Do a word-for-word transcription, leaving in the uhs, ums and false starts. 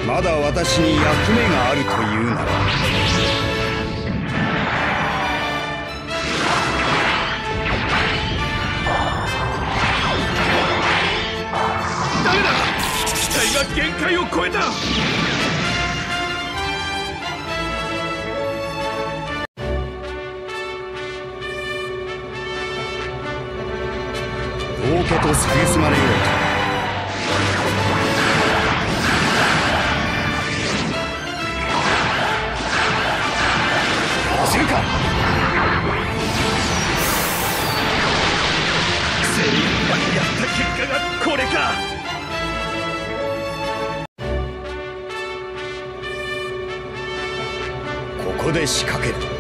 まだ私に役目があるというなら。 ダメだ、機体が限界を超えた。 道家と蔑まれようと。走るか。 精一杯やった結果がこれか。 ここで仕掛ける。